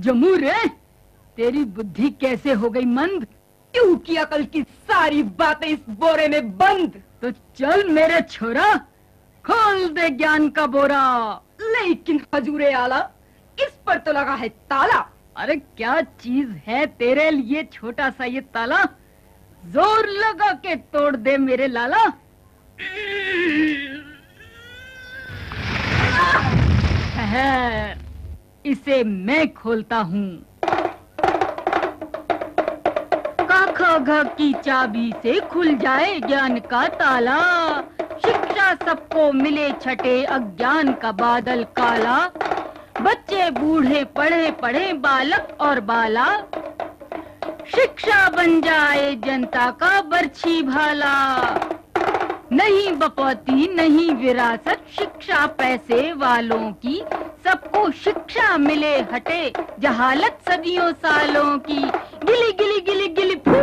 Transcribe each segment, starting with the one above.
जमू रे, तेरी बुद्धि कैसे हो गई मंद? क्यों की अकल की सारी बातें इस बोरे में बंद। तो चल मेरे छोरा, खोल दे ज्ञान का बोरा। लेकिन हजूरे आला, इस पर तो लगा है ताला। अरे क्या चीज है तेरे लिए छोटा सा ये ताला? जोर लगा के तोड़ दे मेरे लाला। है, इसे मैं खोलता हूँ। क ख की चाबी से खुल जाए ज्ञान का ताला। शिक्षा सबको मिले छठे अज्ञान का बादल काला। बच्चे बूढ़े पढ़े पढ़े बालक और बाला। शिक्षा बन जाए जनता का बरछी भाला। नहीं बपौती नहीं विरासत शिक्षा पैसे वालों की। सबको शिक्षा मिले हटे जहालत सदियों सालों की। गिली गिली गिली गिली फू।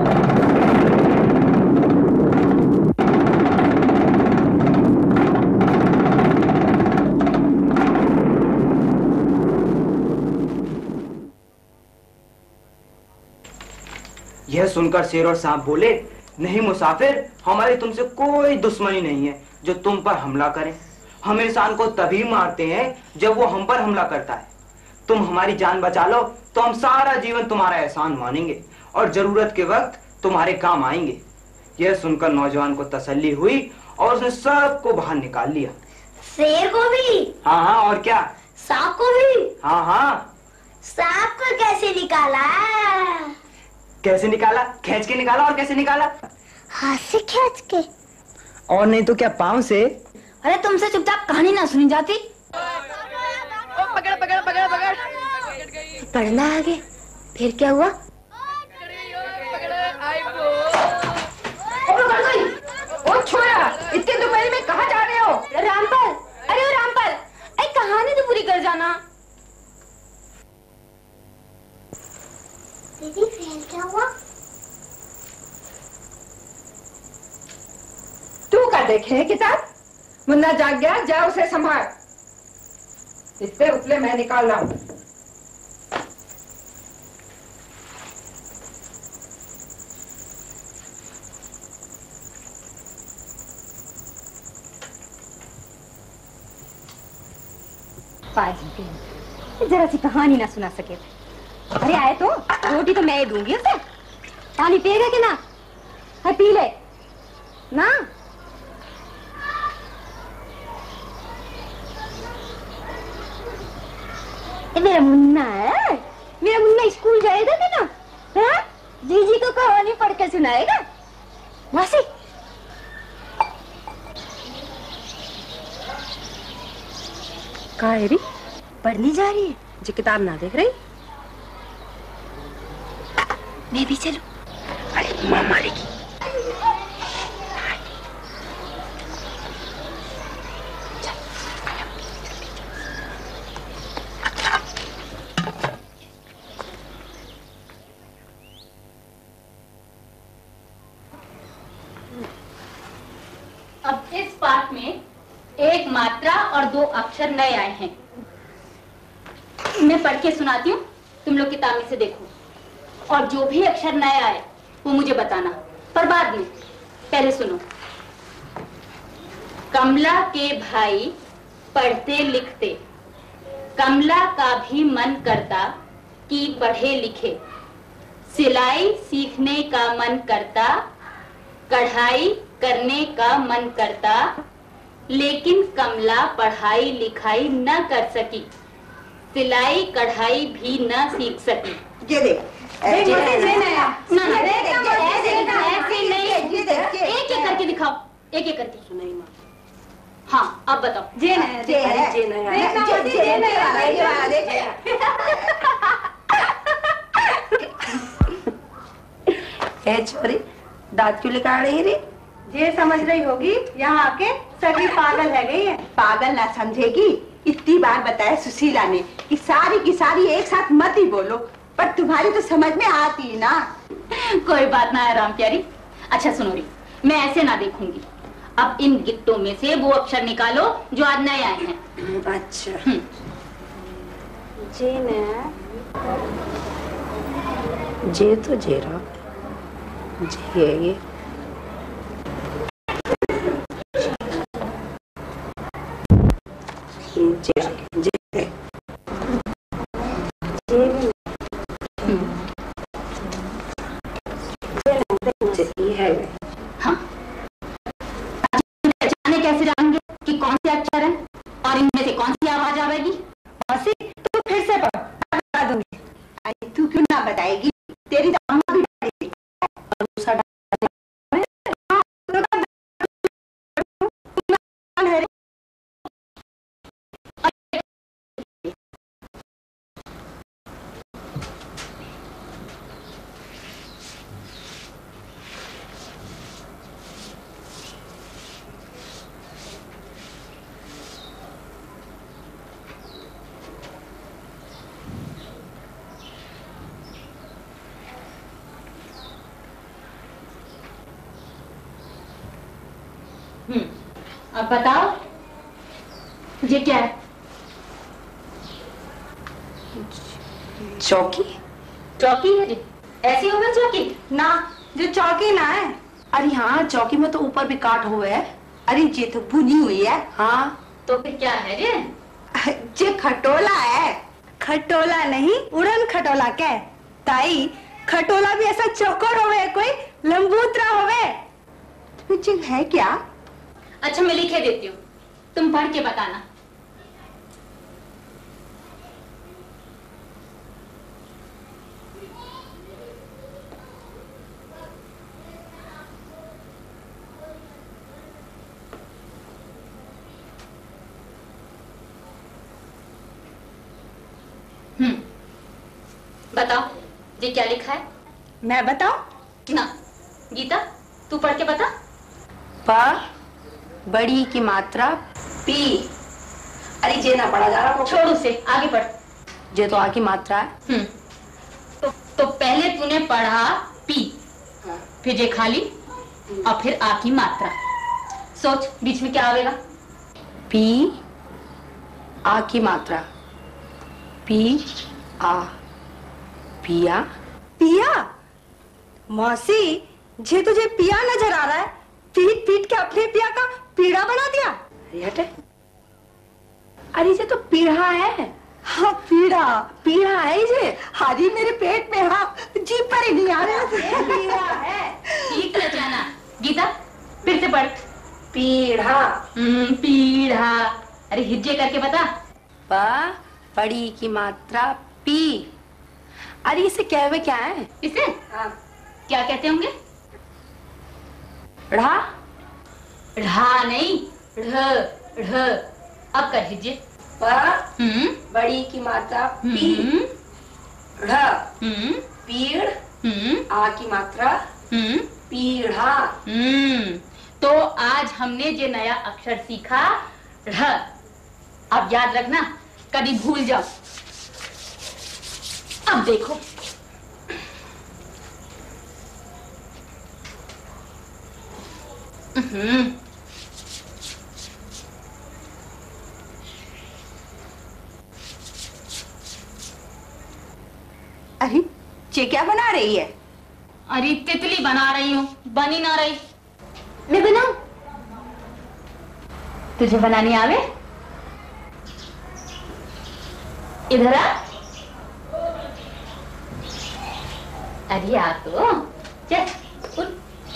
यह सुनकर शेर और सांप बोले, नहीं मुसाफिर, हमारी तुमसे कोई दुश्मनी नहीं है जो तुम पर हमला करें। हम इंसान को तभी मारते हैं जब वो हम पर हमला करता है। तुम हमारी जान बचा लो तो हम सारा जीवन तुम्हारा एहसान मानेंगे और जरूरत के वक्त तुम्हारे काम आएंगे। यह सुनकर नौजवान को तसल्ली हुई और उसने सबको बाहर निकाल लिया। शेर को भी? हाँ हाँ, और क्या, सांप को भी? हाँ हाँ। सांप को कैसे निकाला? कैसे निकाला? खींच के निकाला। और कैसे निकाला? हाथ से खींच के। और नहीं तो क्या, पाँव से। अरे तुमसे चुपचाप कहानी ना सुनी जाती। पकड़ पकड़ पकड़ पकड़। पढ़ना आगे, फिर क्या हुआ? ओ छोरा, इतने दोपहर में कहाँ जा रहे हो? रामपाल, अरे ओ रामपाल, एक कहानी तो पूरी कर जाना। दीदी फिर क्या हुआ? तू का देखे किताब? मुन्ना जाग गया, जा उसे संभाल। इतने उतले मैं निकाल रहा हूँ। जरा सी कहानी ना सुना सके। अरे आए तो रोटी तो मैं ही दूंगी उसे। पानी पिएगा कि ना? है पी ले ना। मेरा मुन्ना है, मेरा मुन्ना स्कूल जाएगा कि ना? हाँ? जीजी को कहानी पढ़ के सुनाएगा। मासी कहाँ है री? पढ़ने जा रही है। जी किताब ना देख रही? मैं भी चलूं? अरे माँ मारेगी। अब इस पाठ में एक मात्रा और 2 अक्षर नए आए हैं। मैं पढ़ के सुनाती हूँ, तुम लोग किताब में से देखो और जो भी अक्षर नए आए वो मुझे बताना, पर बाद में। पहले सुनो। कमला के भाई पढ़ते लिखते, कमला का भी मन करता कि पढ़े लिखे। सिलाई सीखने का मन करता, कढ़ाई करने का मन करता, लेकिन कमला पढ़ाई लिखाई न कर सकी, सिलाई कढ़ाई भी न सीख सकी। ये देख, ऐसे नहीं, एक एक करके दिखाओ, एक एक करके। सुनाई माँ। हाँ अब बताओ। जे छोरी, दांत क्यों निकाल रही रे? ये समझ रही होगी यहाँ आके सभी पागल है गई है। पागल ना समझेगी। इतनी बार बताया सुशीला ने कि सारी की सारी एक साथ मत ही बोलो, पर तुम्हारी तो समझ में आती ना। कोई बात ना है राम प्यारी। अच्छा सुनो री, मैं ऐसे ना देखूंगी। अब इन गिट्टों में से वो अक्षर निकालो जो आज नए आए हैं। अच्छा। जे तो जेरा जे ये कैसे जानेंगे कि कौन से अक्षर है और इनमें से कौन सी आवाज आवेगी? मौसी तू फिर से पढ़, बता दूंगी। अरे तू क्यों ना बताएगी, तेरी तो अम्मा भी बताएगी। अब बताओ ये क्या है? चौकी। चौकी है जी? ऐसी होगी चौकी? ना, जो चौकी ना है। अरे हाँ, चौकी में तो ऊपर भी काट हुए है। अरे ये तो बुनी हुई है। हाँ तो फिर क्या है ये? जे खटोला है। खटोला नहीं, उड़न खटोला क्या है? ताई खटोला भी ऐसा चौकोर होवे, कोई लंबूतरा होवे। तुझे है क्या? अच्छा मैं लिखे देती हूँ, तुम पढ़ के बताना। बताओ ये क्या लिखा है? मैं बताऊं? ना, गीता तू पढ़ के बता। प बड़ी की मात्रा पी। अरे जे ना पढ़ा जा रहा, छोड़ उसे, आगे पढ़। जे तो आ की मात्रा है। तो पहले तूने पढ़ा पी, हाँ। फिर जे खाली और फिर आ की मात्रा। सोच बीच में क्या आवेगा? पी आ की मात्रा, पी आ, पिया। पिया? मौसी जे तुझे पिया नजर आ रहा है, पीट पीट के अपने पिया का पीड़ा बना दिया। अरे हटे, अरे ये तो पीढ़ा है। हाँ पीड़ा, पीढ़ा है ये। हारी मेरे पेट में, हाँ जीभ पर ही नहीं आ रहा है। पीड़ा है, ठीक है जाना। गीता फिर से पढ़। पीढ़ा। पीढ़ा। अरे हिज्जे करके बता। प बड़ी की मात्रा पी। अरे इसे कहवे क्या है? इसे हाँ। क्या कहते होंगे? ढ़ा। ढ़ा नहीं, ढ़ ढ़। अब कर हिज्जे। प बड़ी की मात्रा पी, ढ़ पीड़, आ की मात्रा पीढ़ा। तो आज हमने जो नया अक्षर सीखा ढ़। अब याद रखना, कभी भूल जाओ। अब देखो, अरे ये क्या बना रही है? अरे तितली बना रही हूँ, बनी ना रही। मैं बनाऊं? तुझे बनानी आवे? इधर आ। अरे आ तो चल उठ।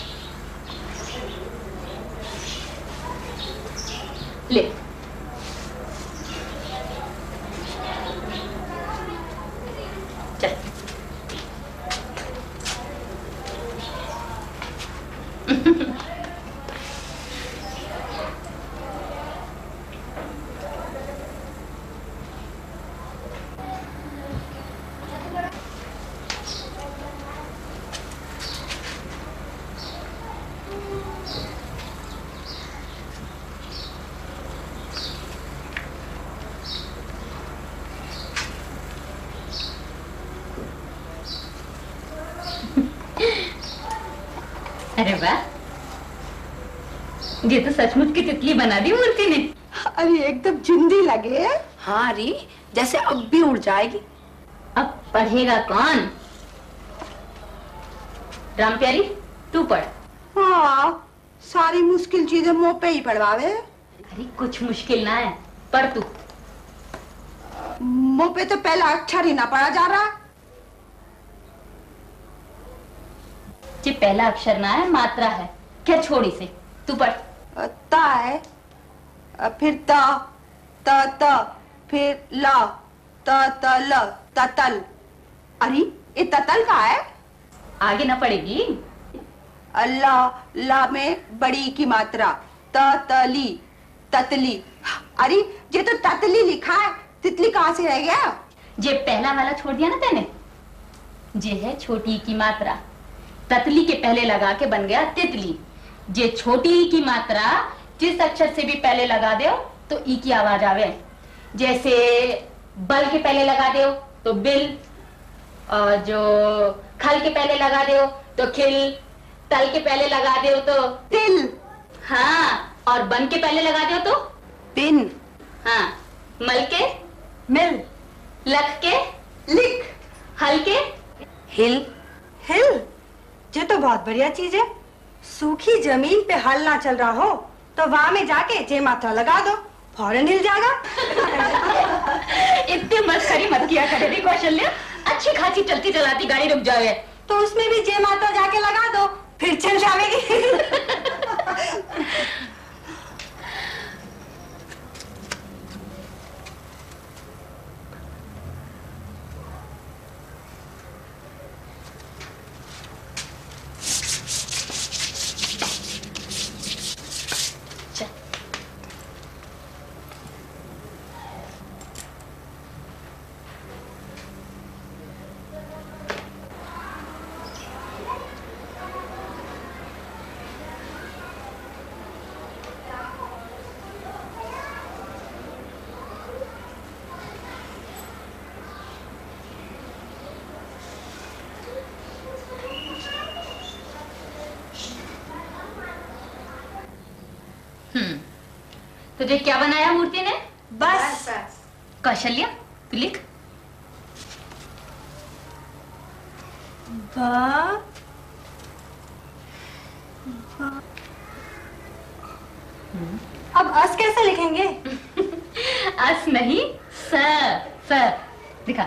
ले चल। अरे वाह, ये तो सचमुच की तितली बना दी मूर्ति ने। अरे एकदम जिंदी लगे है। हाँ री, जैसे अब भी उड़ जाएगी। अब पढ़ेगा कौन? राम प्यारी तू पढ़। हाँ, सारी मुश्किल चीजें मुंह पे ही पढ़वावे। अरे कुछ मुश्किल ना है, पढ़ तू। मुंह पे तो पहला अक्षर ही ना पढ़ा जा रहा। जी पहला अक्षर ना है, मात्रा है। क्या छोड़ी से, तू पढ़। ता है, फिर ता, त, फिर ला, त ल, ततल। अरे ये ततल का है? आगे ना पढ़ेगी? अल्लाह, ला में बड़ी की मात्रा, तली, ततली। अरे ये तो ततली लिखा है, तितली कहाँ से रह गया? जे पहला वाला छोड़ दिया ना तेने, जे है छोटी की मात्रा, ततली के पहले लगा के बन गया तितली। जे छोटी की मात्रा जिस अक्षर से भी पहले लगा दो तो ई की आवाज आवे। जैसे बल के पहले लगा दो तो बिल, और जो खल के पहले लगा दो तो खिल, तल के पहले लगा दो तो तिल। हाँ, और बन के पहले लगा दो तो बिन। हाँ, मल के मिल, लख के लिख, हल के हिल। हिल। ये तो बहुत बढ़िया चीज है। सूखी जमीन पे हल ना चल रहा हो तो वहां में जाके जे मात्रा लगा दो, फौरन हिल जाएगा। इतने मस्करी मत किया करे रे कौशल्या, अच्छी खासी चलती चलाती गाड़ी रुक जाए तो उसमें भी जे मात्रा जाके लगा दो, फिर चल जाएगी। तुझे क्या बनाया मूर्ति ने? बस। कौशल्या तू लिख। अब अस कैसे लिखेंगे? अस नहीं, स दिखा।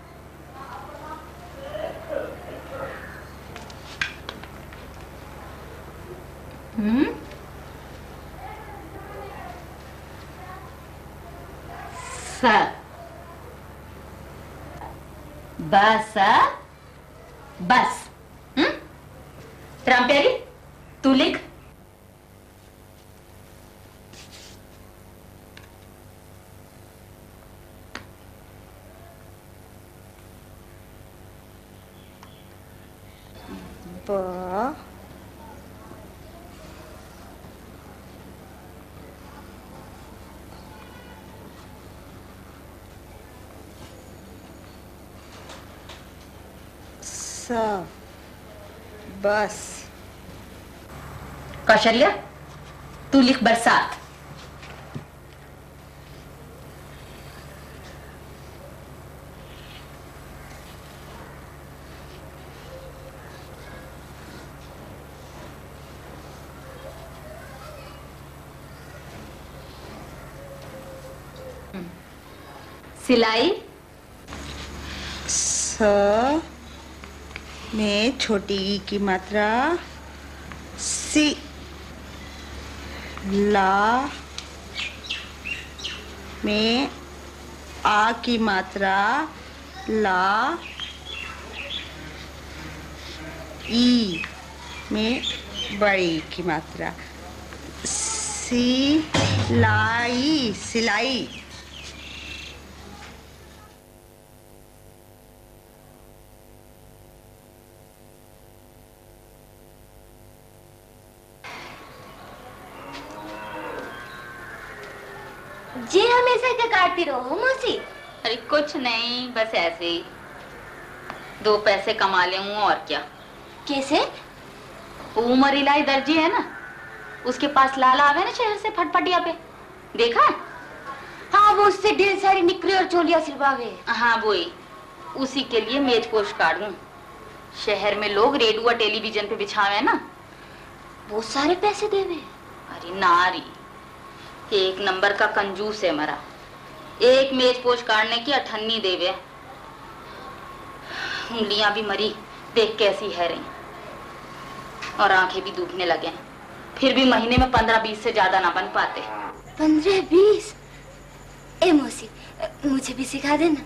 बस बस। राम प्यारी तू लिख। ब, बस। कौशल्या तू लिख बरसात। सिलाई। स में छोटी ई की मात्रा, सी, ला में आ की मात्रा, ला, ई में बड़ी की मात्रा, सिलाई, सिलाई। जी हमेशा क्या काटती रहो मौसी? अरे कुछ नहीं, बस ऐसे ही 2 पैसे कमा ले हूँ और क्या। कैसे? उमर इलाई दर्जी है ना, उसके पास लाला आवे ना शहर से फटफटिया पे, देखा? हाँ वो उससे ढेर सारी निकरी और चोलियां सिलवावे। हाँ वही। उसी के लिए मेज पोश काटूं। शहर में लोग रेडियो टेलीविजन पे बिछावे ना, बहुत सारे पैसे देवे। अरे नारी, एक नंबर का कंजूस है मरा। एक मेज पोश काटने की 98 देवे। उंगलियां भी मरी देख कैसी है रही, और आंखें भी दुखने लगे। फिर भी महीने में 15-20 से ज्यादा ना बन पाते। 15-20? ए मौसी, मुझे भी सिखा देना।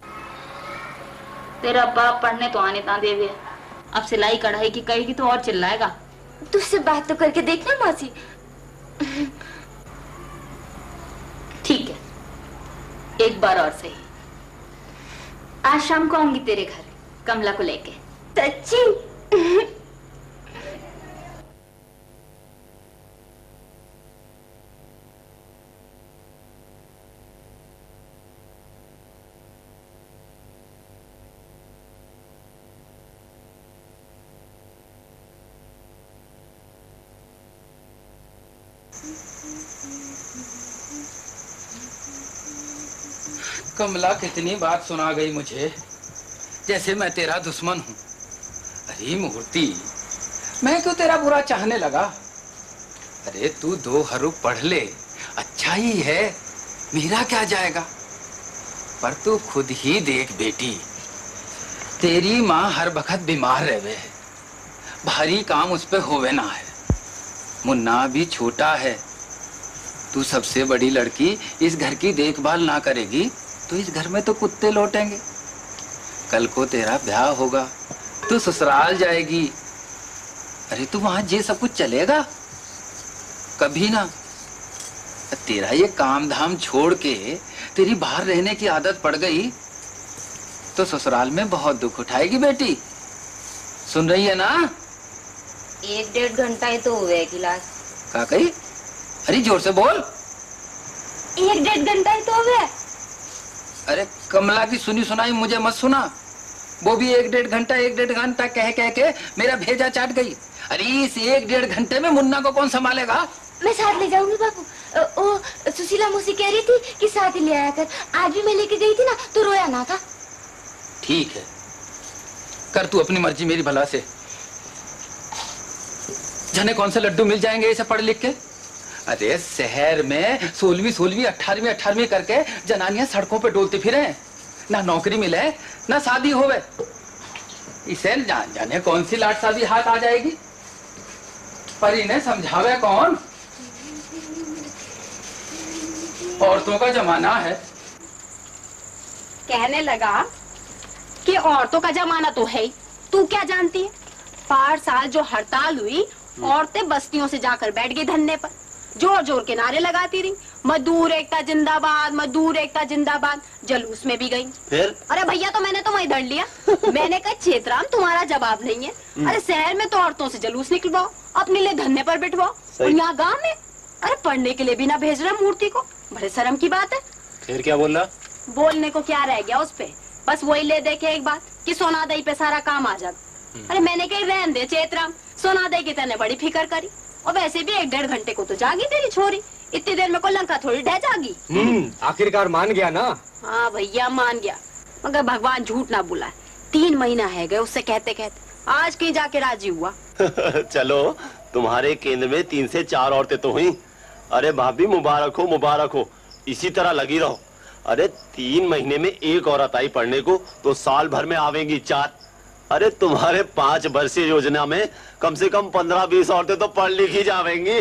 तेरा बाप पढ़ने तो आने ता देवे, अब सिलाई कढ़ाई की कहेगी तो और चिल्लाएगा। तुझसे बात तो करके देखना मौसी। ठीक है, एक बार और सही। आज शाम को आऊंगी तेरे घर कमला को लेके। सच्ची? कमला कितनी बात सुना गई मुझे, जैसे मैं तेरा दुश्मन हूं। अरे मूर्ति, मैं क्यों तेरा बुरा चाहने लगा? अरे तू 2 हरूफ पढ़ ले, अच्छा ही है, मेरा क्या जाएगा। पर तू खुद ही देख बेटी, तेरी माँ हर वक्त बीमार रहे, भारी काम उस पे होवे ना है। मुन्ना भी छोटा है, तू सबसे बड़ी लड़की इस घर की देखभाल ना करेगी तो इस घर में तो कुत्ते लौटेंगे। कल को तेरा ब्याह होगा, तू ससुराल जाएगी। अरे तू वहां ये सब कुछ चलेगा? कभी ना। तेरा ये काम धाम छोड़ के तेरी बाहर रहने की आदत पड़ गई तो ससुराल में बहुत दुख उठाएगी बेटी। सुन रही है ना? 1-1.5 घंटा ही तो हुए गिलास। क्या कही? अरे जोर से बोल। 1-1.5 घंटा ही तो हुए। अरे कमला की सुनी सुनाई मुझे मत सुना, वो भी 1-1.5 घंटा कह के मेरा भेजा चाट गई। अरे इस 1-1.5 घंटे में मुन्ना को कौन संभालेगा? मैं साथ ले जाऊंगी बाबू। ओ सुशीला मौसी कह रही थी कि साथ ही ले आया कर। आज भी मैं लेके गई थी ना तो रोया ना था। ठीक है, कर तू अपनी मर्जी मेरी भला से। जाने कौन से लड्डू मिल जाएंगे इसे पढ़ लिख के। अरे शहर में 16वीं 18वीं करके जनानियां सड़कों पे डोलती फिरे, ना नौकरी मिले ना शादी होवे। इसे जाने कौन सी लाट शादी हाथ आ जाएगी। पर इन्हें समझावे कौन? औरतों का जमाना है। कहने लगा कि औरतों का जमाना तो है ही। तू क्या जानती है, 5 साल जो हड़ताल हुई, औरतें बस्तियों से जाकर बैठ गई धरने पर, जोर जोर के नारे लगाती रही, मजदूर एकता जिंदाबाद, मजदूर एकता जिंदाबाद। जलूस में भी गई। फिर अरे भैया तो मैंने तो वहीं धर लिया। मैंने कहा क्षेत्राम तुम्हारा जवाब नहीं है। अरे शहर में तो औरतों से जलूस निकलवाओ, अपने लिए धरने पर बिठवाओ, और यहाँ गाँव में अरे पढ़ने के लिए भी ना भेज रहा मूर्ति को। बड़े शर्म की बात है। फिर क्या बोल रहा? बोलने को क्या रह गया उस पे, बस वही ले देखे एक बात कि सोनादई पे सारा काम आ जाता। अरे मैंने कही रहन दे चेतराम, सोनादई की तने बड़ी फिकर करी, और वैसे भी 1-1.5 घंटे को तो जागी तेरी छोरी। इतनी देर में को लंका थोड़ी ढह जागी। आखिरकार मान गया ना? हाँ भैया मान गया, मगर भगवान झूठ ना बुलाए। 3 महीना है गए उससे कहते कहते, आज कहीं जाके राजी हुआ। चलो तुम्हारे केंद्र में 3 से 4 औरतें तो हुई। अरे भाभी मुबारक हो, मुबारक हो, इसी तरह लगी रहो। अरे 3 महीने में 1 औरत आई पढ़ने को तो साल भर में आवेंगी 4। अरे तुम्हारे 5 वर्षीय योजना में कम से कम 15-20 औरतें तो पढ़ लिखी जावेंगी।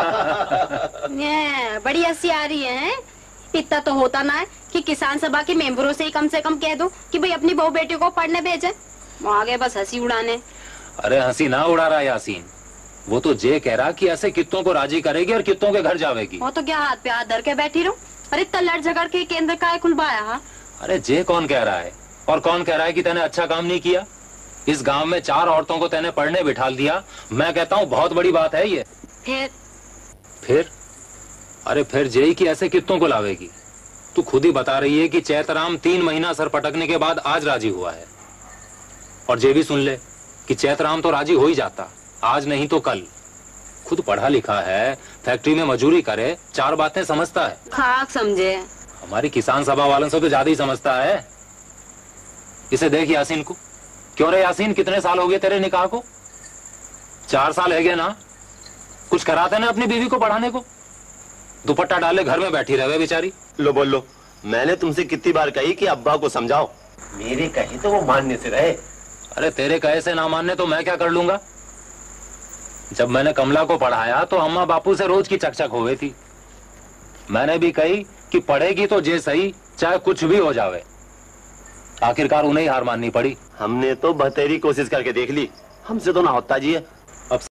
बड़ी हंसी आ रही है। इतना तो होता ना है कि किसान सभा के मेंबरों से ही कम से कम कह दो कि भाई अपनी बहू बेटी को पढ़ने भेजे, वो आगे बस हंसी उड़ाने। अरे हंसी ना उड़ा रहा यासीन, वो तो जे कह रहा कि ऐसे कित्तों को राजी करेगी और कित्तों के घर जावेगी। वो तो क्या हाथ पे हाथ धर के बैठी रहो। अरे तल्लड़ झगड़ के केंद्र का खुलवाया। अरे जे कौन कह रहा है, और कौन कह रहा है कि तैने अच्छा काम नहीं किया? इस गांव में 4 औरतों को तैने पढ़ने बिठा दिया, मैं कहता हूँ बहुत बड़ी बात है ये। फिर अरे फिर जेई की ऐसे कित्तों को लावेगी? तू खुद ही बता रही है कि चैतराम 3 महीना सर पटकने के बाद आज राजी हुआ है, और जे भी सुन ले कि चैतराम तो राजी हो ही जाता, आज नहीं तो कल। खुद पढ़ा लिखा है, फैक्ट्री में मजूरी करे, 4 बातें समझता है। खाक समझे। हमारी किसान सभा वालों से तो ज्यादा ही समझता है। इसे देख यासीन को। क्यों रे यासीन, कितने साल हो गए तेरे निकाह को? 4 साल है गए ना। कुछ कराते ना अपनी बीवी को पढ़ाने को? दुपट्टा डाले घर में बैठी रहे बेचारी। लो बोल लो, मैंने तुमसे कितनी बार कही कि अब्बा को समझाओ, मेरे कहे तो वो मानने से रहे। अरे तेरे कहे से ना मानने तो मैं क्या कर लूंगा? जब मैंने कमला को पढ़ाया तो अम्मा बापू से रोज की चकचक हो गई थी। मैंने भी कही कि पढ़ेगी तो जे सही, चाहे कुछ भी हो जावे। आखिरकार उन्हें ही हार माननी पड़ी। हमने तो बतेरी कोशिश करके देख ली, हमसे तो ना होता जी है।